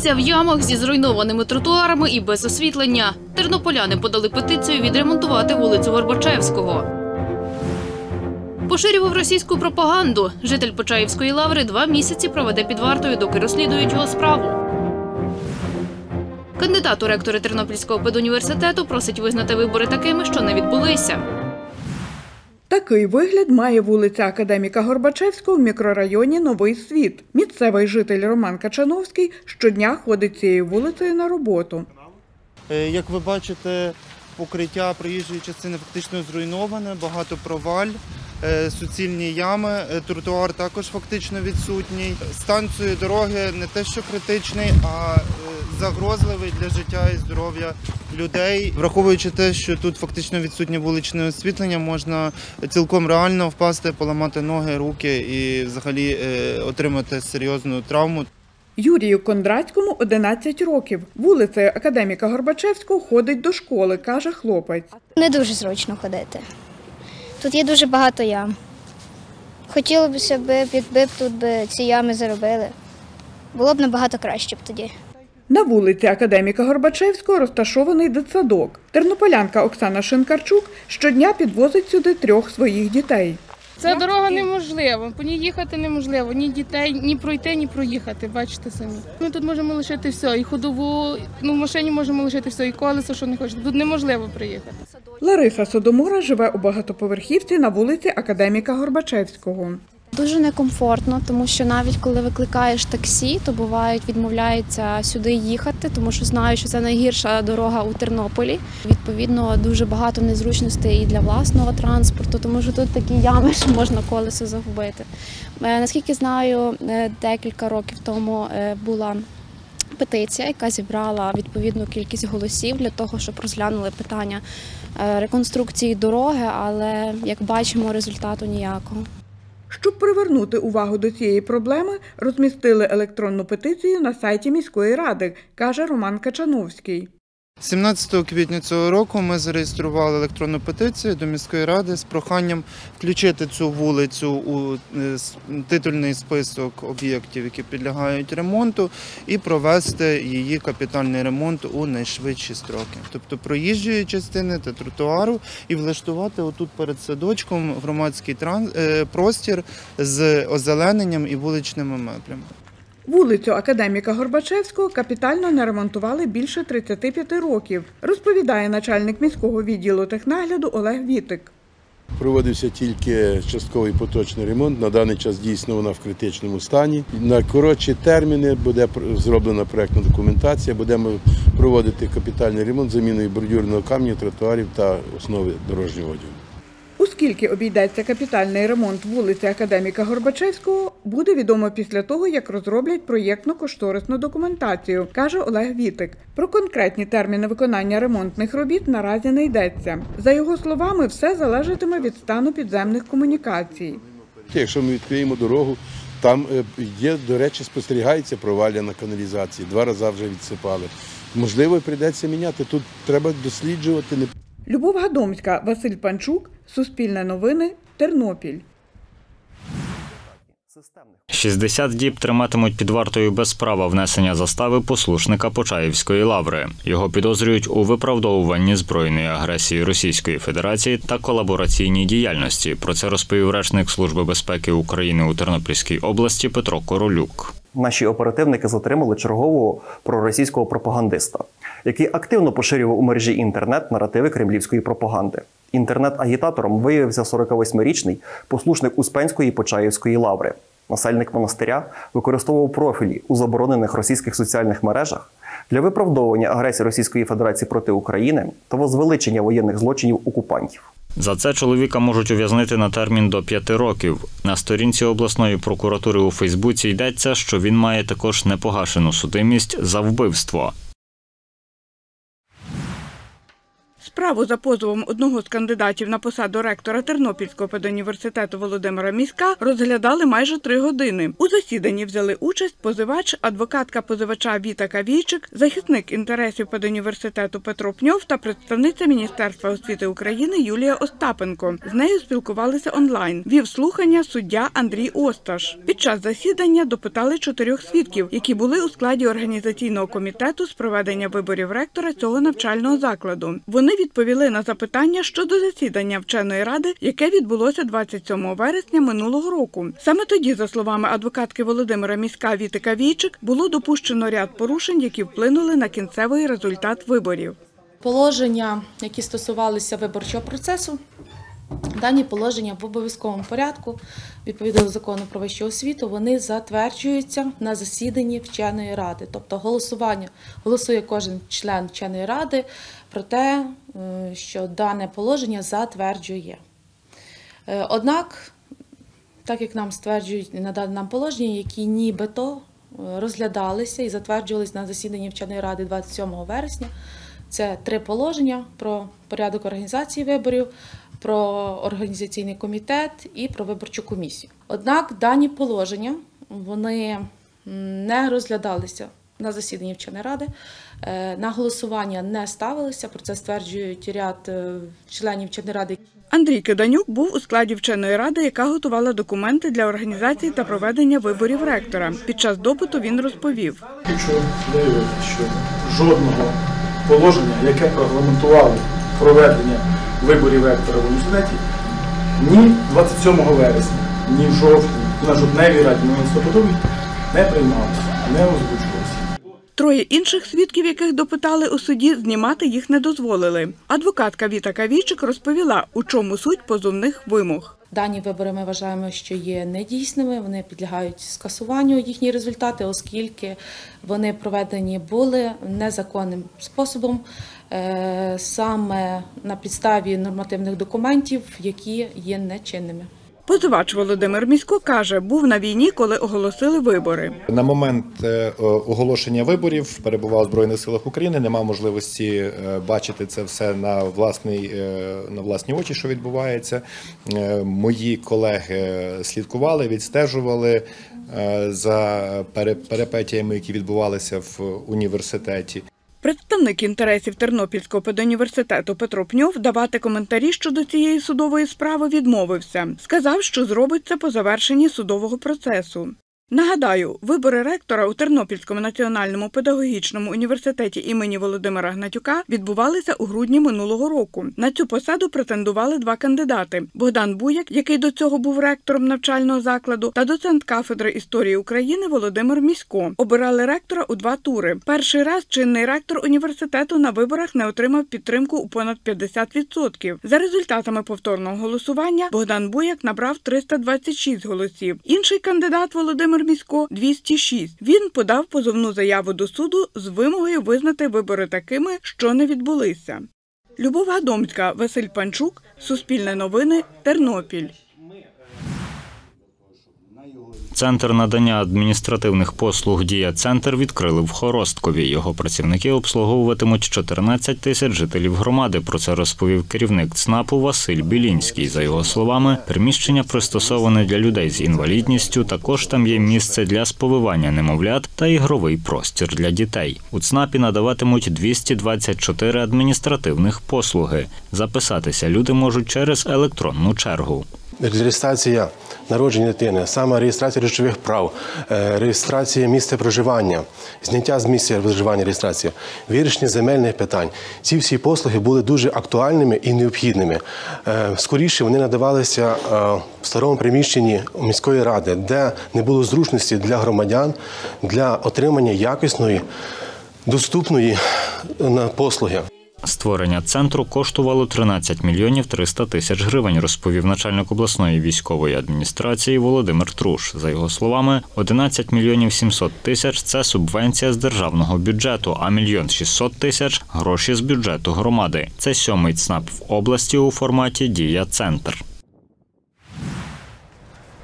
Вулиця в ямах зі зруйнованими тротуарами і без освітлення. Тернополяни подали петицію відремонтувати вулицю Горбачевського. Поширював російську пропаганду. Житель Почаївської лаври 2 місяці проведе під вартою, доки розслідують його справу. Кандидат у ректори Тернопільського педуніверситету просить визнати вибори такими, що не відбулися. Такий вигляд має вулиця Академіка Горбачевського в мікрорайоні Новий Світ. Місцевий житель Роман Качановський щодня ходить цією вулицею на роботу. Як ви бачите, покриття проїжджої частини фактично зруйноване, багато проваль, суцільні ями, тротуар також фактично відсутній. Стан цієї дороги не те що критичний, а загрозливий для життя і здоров'я людей. Враховуючи те, що тут фактично відсутнє вуличне освітлення, можна цілком реально впасти, поламати ноги, руки і взагалі отримати серйозну травму. Юрію Кондратському 11 років. Вулицею Академіка Горбачевського ходить до школи, каже хлопець. Не дуже зручно ходити. Тут є дуже багато ям. Хотілося б, якби тут ці ями заробили. Було б набагато краще б тоді. На вулиці Академіка Горбачевського розташований дитсадок. Тернополянка Оксана Шинкарчук щодня підвозить сюди 3 своїх дітей. Ця дорога неможлива, по ній їхати неможливо, ні дітей, ні пройти, ні проїхати, бачите самі. Ми тут можемо лишити все, і ходову, в машині можемо лишити все, і колесо, що не хочете. Тут неможливо приїхати. Лариса Содомура живе у багатоповерхівці на вулиці Академіка Горбачевського. Дуже некомфортно, тому що навіть коли викликаєш таксі, то бувають відмовляються сюди їхати, тому що знають, що це найгірша дорога у Тернополі. Відповідно, дуже багато незручностей і для власного транспорту, тому що тут такі ями, що можна колесо загубити. Наскільки знаю, декілька років тому була петиція, яка зібрала відповідну кількість голосів для того, щоб розглянули питання реконструкції дороги, але, як бачимо, результату ніякого. Щоб привернути увагу до цієї проблеми, розмістили електронну петицію на сайті міської ради, каже Роман Качановський. 17 квітня цього року ми зареєстрували електронну петицію до міської ради з проханням включити цю вулицю у титульний список об'єктів, які підлягають ремонту, і провести її капітальний ремонт у найшвидші строки. Тобто проїжджої частини та тротуару, і влаштувати отут перед садочком громадський простір з озелененням і вуличними меблями. Вулицю Академіка Горбачевського капітально не ремонтували більше 35 років, розповідає начальник міського відділу технагляду Олег Вітик. Проводився тільки частковий поточний ремонт, на даний час дійсно вона в критичному стані. На коротші терміни буде зроблена проєктна документація, будемо проводити капітальний ремонт заміною бордюрного каменю, тротуарів та основи дорожнього одягу. У скільки обійдеться капітальний ремонт вулиці Академіка Горбачевського, буде відомо після того, як розроблять проєктно-кошторисну документацію, каже Олег Вітик. Про конкретні терміни виконання ремонтних робіт наразі не йдеться. За його словами, все залежатиме від стану підземних комунікацій. Якщо ми відкриємо дорогу, там є, до речі, спостерігається провалля на каналізації, 2 рази вже відсипали. Можливо, прийдеться міняти, тут треба досліджувати. Любов Гадомська, Василь Панчук, Суспільне новини, Тернопіль. 60 діб триматимуть під вартою без права внесення застави послушника Почаївської лаври. Його підозрюють у виправдовуванні збройної агресії Російської Федерації та колабораційній діяльності. Про це розповів речник Служби безпеки України у Тернопільській області Петро Королюк. Наші оперативники затримали чергового проросійського пропагандиста, який активно поширював у мережі інтернет наративи кремлівської пропаганди. Інтернет-агітатором виявився 48-річний послушник Успенської Почаївської лаври. Насельник монастиря використовував профілі у заборонених російських соціальних мережах для виправдовування агресії Російської Федерації проти України та возвеличення воєнних злочинів окупантів. За це чоловіка можуть ув'язнити на термін до 5 років. На сторінці обласної прокуратури у Фейсбуці йдеться, що він має також непогашену судимість за вбивство. Справу за позовом одного з кандидатів на посаду ректора Тернопільського педуніверситету Володимира Міська розглядали майже 3 години. У засіданні взяли участь позивач, адвокатка позивача Віта Кавійчик, захисник інтересів педуніверситету Петро Пньов та представниця Міністерства освіти України Юлія Остапенко. З нею спілкувалися онлайн. Вів слухання суддя Андрій Осташ. Під час засідання допитали 4 свідків, які були у складі організаційного комітету з проведення виборів ректора цього навчального закладу. Вони відповіли на запитання щодо засідання вченої ради, яке відбулося 27 вересня минулого року. Саме тоді, за словами адвокатки Володимира Міська Віти Кавійчик, було допущено ряд порушень, які вплинули на кінцевий результат виборів. Положення, які стосувалися виборчого процесу, дані положення в обов'язковому порядку, відповідно до закону про вищу освіту, вони затверджуються на засіданні вченої ради. Тобто голосує кожен член вченої ради про те, що дане положення затверджує. Однак, так як нам стверджують, надали нам положення, які нібито розглядалися і затверджувалися на засіданні вченої ради 27 вересня, це 3 положення про порядок організації виборів, про організаційний комітет і про виборчу комісію. Однак дані положення, вони не розглядалися на засіданні вченої ради, на голосування не ставилися, про це стверджують ряд членів вченої ради. Андрій Киданюк був у складі вченої ради, яка готувала документи для організації та проведення виборів ректора. Під час допиту він розповів. Хочу заявити, що жодного положення, яке регламентувало проведення виборів ректора в університеті, ні 27 вересня, ні в жовтні, на жовтневій раді, ні в листопадовій не приймалося, не озвучувалося. 3 інших свідків, яких допитали у суді, знімати їх не дозволили. Адвокатка Віта Кавійчик розповіла, у чому суть позовних вимог. Дані вибори ми вважаємо, що є недійсними, вони підлягають скасуванню їхні результати, оскільки вони проведені були незаконним способом, саме на підставі нормативних документів, які є нечинними. Позивач Володимир Місько каже, був на війні, коли оголосили вибори. На момент оголошення виборів перебував у Збройних силах України, не мав можливості бачити це все на власні очі, що відбувається. Мої колеги слідкували, відстежували за перипетіями, які відбувалися в університеті. Представник інтересів Тернопільського педуніверситету Петро Пньов давати коментарі щодо цієї судової справи відмовився. Сказав, що зробить це по завершенні судового процесу. Нагадаю, вибори ректора у Тернопільському національному педагогічному університеті імені Володимира Гнатюка відбувалися у грудні минулого року. На цю посаду претендували 2 кандидати – Богдан Буяк, який до цього був ректором навчального закладу, та доцент кафедри історії України Володимир Місько. Обирали ректора у 2 тури. Перший раз чинний ректор університету на виборах не отримав підтримку у понад 50%. За результатами повторного голосування Богдан Буяк набрав 326 голосів. Інший кандидат Володимир Місько – 206. Він подав позовну заяву до суду з вимогою визнати вибори такими, що не відбулися. Любов Гадомська, Василь Панчук, Суспільне новини, Тернопіль. Центр надання адміністративних послуг «Дія-центр» відкрили в Хоросткові. Його працівники обслуговуватимуть 14 тисяч жителів громади. Про це розповів керівник ЦНАПу Василь Білінський. За його словами, приміщення пристосоване для людей з інвалідністю, також там є місце для сповивання немовлят та ігровий простір для дітей. У ЦНАПі надаватимуть 224 адміністративних послуги. Записатися люди можуть через електронну чергу. Реєстрація народження дитини, саме реєстрація речових прав, реєстрація місця проживання, зняття з місця проживання реєстрація, вирішення земельних питань. Ці всі послуги були дуже актуальними і необхідними. Скоріше вони надавалися в старому приміщенні міської ради, де не було зручності для громадян для отримання якісної, доступної послуги. Створення центру коштувало 13 мільйонів 300 тисяч гривень, розповів начальник обласної військової адміністрації Володимир Труш. За його словами, 11 мільйонів 700 тисяч – це субвенція з державного бюджету, а 1 мільйон 600 тисяч – гроші з бюджету громади. Це 7-й ЦНАП в області у форматі «Дія-центр».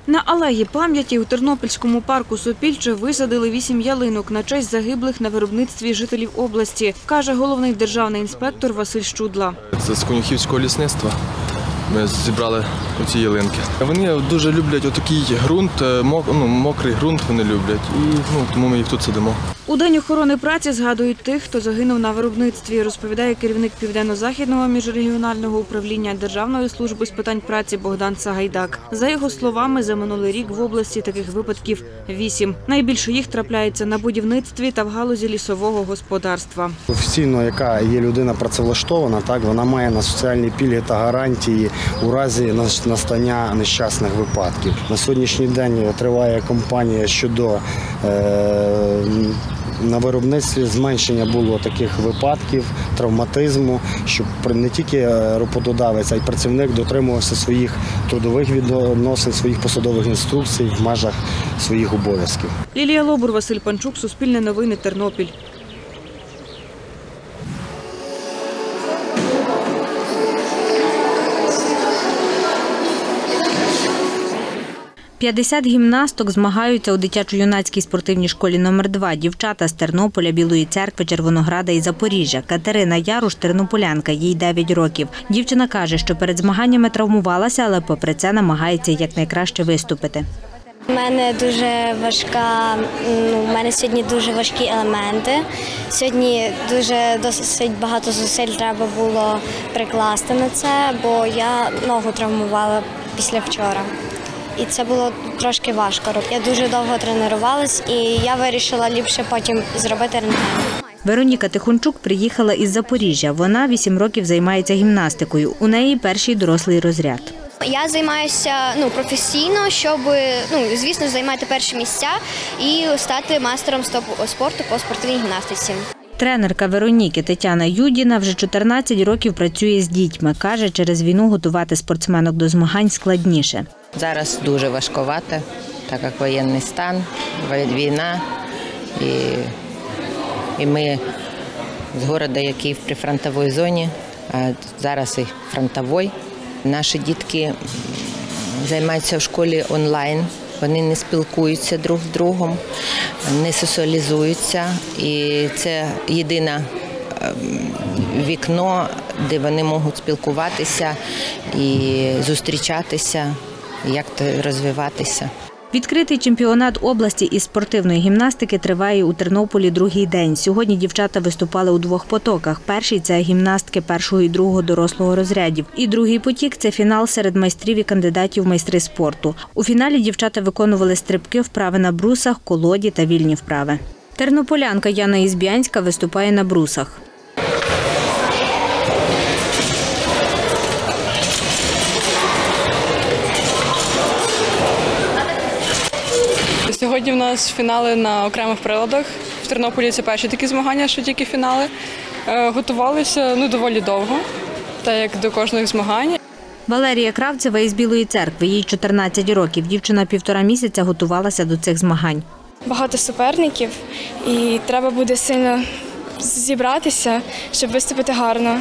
На алеї пам'яті у Тернопільському парку Сопільче висадили 8 ялинок на честь загиблих на виробництві жителів області, каже головний державний інспектор Василь Щудла. Це з Конюхівського лісництва. Ми зібрали оці ялинки. Вони дуже люблять отакий ґрунт, мокрий ґрунт вони люблять, і тому ми їх тут садимо. У День охорони праці згадують тих, хто загинув на виробництві, розповідає керівник Південно-Західного міжрегіонального управління Державної служби з питань праці Богдан Сагайдак. За його словами, за минулий рік в області таких випадків 8. Найбільше їх трапляється на будівництві та в галузі лісового господарства. Офіційно, яка є людина працевлаштована, так, вона має на соціальні пільги та гарантії у разі настання нещасних випадків. На сьогоднішній день триває кампанія щодо на виробництві зменшення було таких випадків, травматизму, щоб не тільки роботодавець, а й працівник дотримувався своїх трудових відносин, своїх посадових інструкцій в межах своїх обов'язків. Лілія Лобур, Василь Панчук, Суспільне новини, Тернопіль. «50 гімнасток змагаються у дитячо-юнацькій спортивній школі номер 2. Дівчата з Тернополя, Білої Церкви, Червонограда і Запоріжжя. Катерина Яруш – тернополянка, їй 9 років. Дівчина каже, що перед змаганнями травмувалася, але попри це намагається якнайкраще виступити. У мене дуже важка, у мене сьогодні дуже важкі елементи. Сьогодні досить багато зусиль треба було прикласти на це, бо я ногу травмувала після вчора. І це було трошки важко. Я дуже довго тренувалась і я вирішила ліпше потім зробити рентген. Вероніка Тихончук приїхала із Запоріжжя. Вона 8 років займається гімнастикою. У неї перший дорослий розряд. Я займаюся професійно, щоб, звісно, займати перші місця і стати майстером спорту по спортивній гімнастиці. Тренерка Вероніки Тетяна Юдіна вже 14 років працює з дітьми. Каже, через війну готувати спортсменок до змагань складніше. Зараз дуже важкувато, так як воєнний стан, війна. І ми з міста, який в прифронтовій зоні, а зараз і фронтовий. Наші дітки займаються в школі онлайн. Вони не спілкуються друг з другом, не соціалізуються. І це єдине вікно, де вони можуть спілкуватися і зустрічатися, як розвиватися. Відкритий чемпіонат області із спортивної гімнастики триває у Тернополі другий день. Сьогодні дівчата виступали у 2 потоках. Перший – це гімнастки першого і другого дорослого розрядів. І другий потік – це фінал серед майстрів і кандидатів в майстри спорту. У фіналі дівчата виконували стрибки, вправи на брусах, колоді та вільні вправи. Тернополянка Яна Ізбянська виступає на брусах. Сьогодні в нас фінали на окремих приладах. В Тернополі це перші такі змагання, що тільки фінали. Готувалися доволі довго, так як до кожних змагань. Валерія Кравцева із Білої Церкви, їй 14 років. Дівчина 1,5 місяця готувалася до цих змагань. Багато суперників і треба буде сильно зібратися, щоб виступити гарно.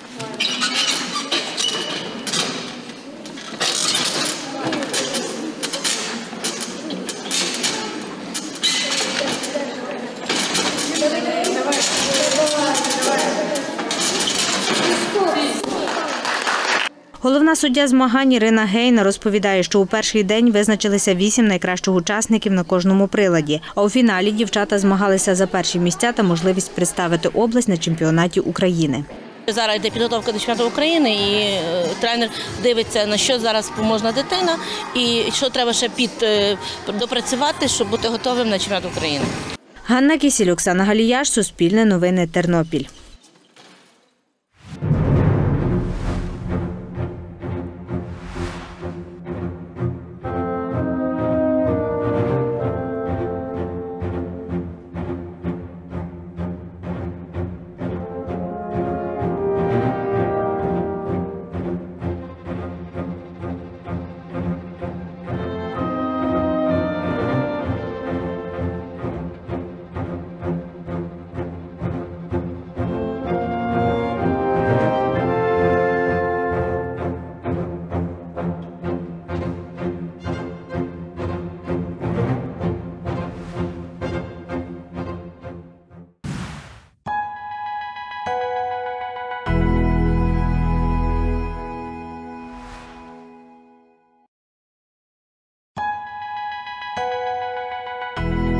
Головна суддя змагань Ірина Гейна розповідає, що у перший день визначилися 8 найкращих учасників на кожному приладі. А у фіналі дівчата змагалися за перші місця та можливість представити область на чемпіонаті України. Зараз йде підготовка до чемпіонату України, і тренер дивиться, на що зараз спроможна дитина і що треба ще допрацювати, щоб бути готовим на чемпіонат України. Ганна Кісіль, Оксана Галіяш, Суспільне новини, Тернопіль.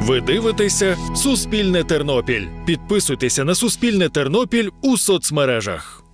Ви дивитеся «Суспільне Тернопіль». Підписуйтеся на «Суспільне Тернопіль» у соцмережах.